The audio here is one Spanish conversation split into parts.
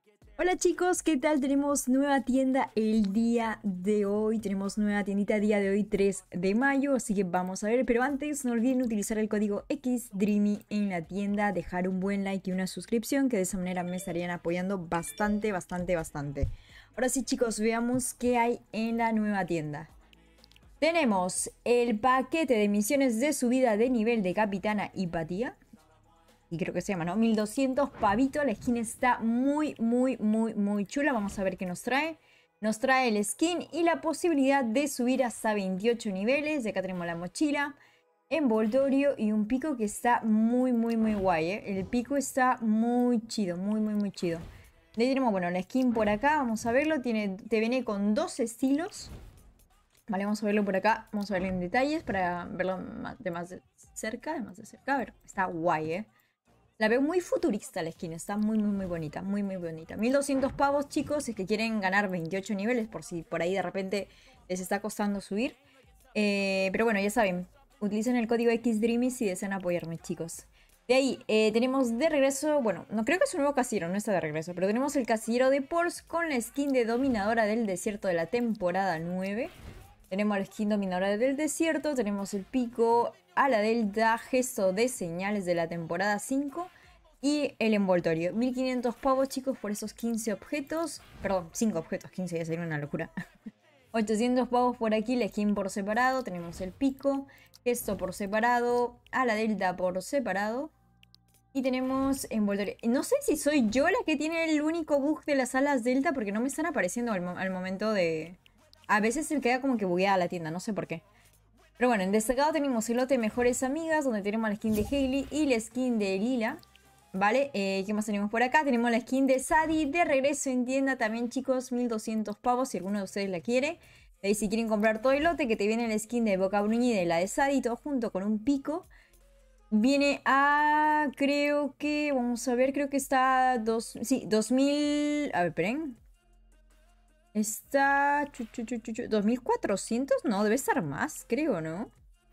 Hola chicos, ¿qué tal? Tenemos nueva tienda el día de hoy. Tenemos nueva tiendita día de hoy, 3 de mayo. Así que vamos a ver. Pero antes, no olviden utilizar el código XDREAMY en la tienda. Dejar un buen like y una suscripción, que de esa manera me estarían apoyando bastante. Ahora sí chicos, veamos qué hay en la nueva tienda. Tenemos el paquete de misiones de subida de nivel de Capitana Hipatia. Y creo que se llama, ¿no? 1200 pavito. La skin está muy chula. Vamos a ver qué nos trae. Nos trae el skin y la posibilidad de subir hasta 28 niveles. Y acá tenemos la mochila, envoltorio y un pico que está muy guay, ¿eh? El pico está muy chido, muy chido. Le tenemos, bueno, la skin por acá. Vamos a verlo. Te viene con dos estilos. Vale, vamos a verlo por acá. Vamos a verlo en detalles para verlo de más de cerca. A ver, está guay, ¿eh? La veo muy futurista la skin, está muy bonita, muy bonita. 1200 pavos, chicos, si es que quieren ganar 28 niveles, por si por ahí de repente les está costando subir. Pero bueno, ya saben, utilicen el código XDREAMY si desean apoyarme, chicos. De ahí, tenemos de regreso, bueno, no creo que es un nuevo casillero, no está de regreso, pero tenemos el casillero de Pulse con la skin de Dominadora del Desierto de la temporada 9. Tenemos la skin Dominadora del Desierto, tenemos el pico, ala delta, gesto de señales de la temporada 5 y el envoltorio. 1500 pavos, chicos, por esos 15 objetos. Perdón, 5 objetos, 15 ya sería una locura. 800 pavos por aquí, la skin por separado. Tenemos el pico, gesto por separado, ala delta por separado. Y tenemos envoltorio. No sé si soy yo la que tiene el único bug de las alas delta, porque no me están apareciendo al momento de... A veces se queda como que bugueada la tienda, no sé por qué. Pero bueno, en destacado tenemos el lote Mejores Amigas, donde tenemos la skin de Hailey y la skin de Lila. ¿Vale? ¿Qué más tenemos por acá? Tenemos la skin de Sadie de regreso en tienda también, chicos. 1200 pavos si alguno de ustedes la quiere. De ahí si quieren comprar todo el lote, que te viene la skin de Boca Bruñida y la de Sadie, todo junto con un pico. Viene a... creo que... Vamos a ver, creo que está... sí, 2000... A ver, esperen. Está... 2400, no, debe estar más, creo, ¿no?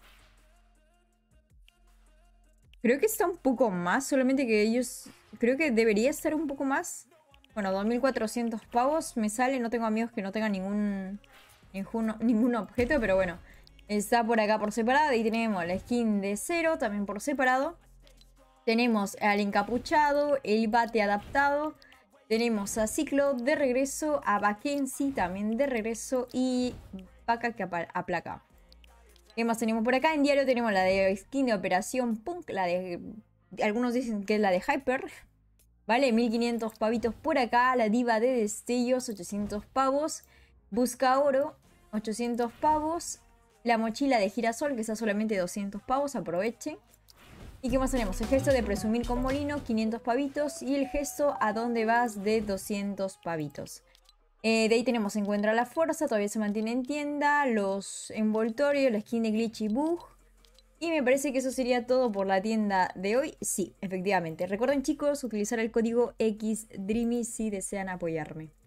Creo que está un poco más, solamente que ellos... Creo que debería estar un poco más. Bueno, 2400 pavos me sale, no tengo amigos que no tengan ningún objeto, pero bueno. Está por acá por separado, y tenemos la skin de Zero también por separado. Tenemos al encapuchado, el bate adaptado. Tenemos a Ciclo de regreso, a Mackenzie también de regreso y Vaca que aplaca. ¿Qué más tenemos por acá? En diario tenemos la de skin de Operación Punk, la de... Algunos dicen que es la de Hyper. Vale, 1500 pavitos por acá. La diva de destellos, 800 pavos. Busca oro, 800 pavos. La mochila de girasol, que está solamente 200 pavos, aprovechen. ¿Y qué más tenemos? El gesto de presumir con molino, 500 pavitos. Y el gesto a dónde vas de 200 pavitos. De ahí tenemos Encuentra la Fuerza, todavía se mantiene en tienda. Los envoltorios, la skin de Glitchy Bug. Y me parece que eso sería todo por la tienda de hoy. Sí, efectivamente. Recuerden, chicos, utilizar el código XDREAMY si desean apoyarme.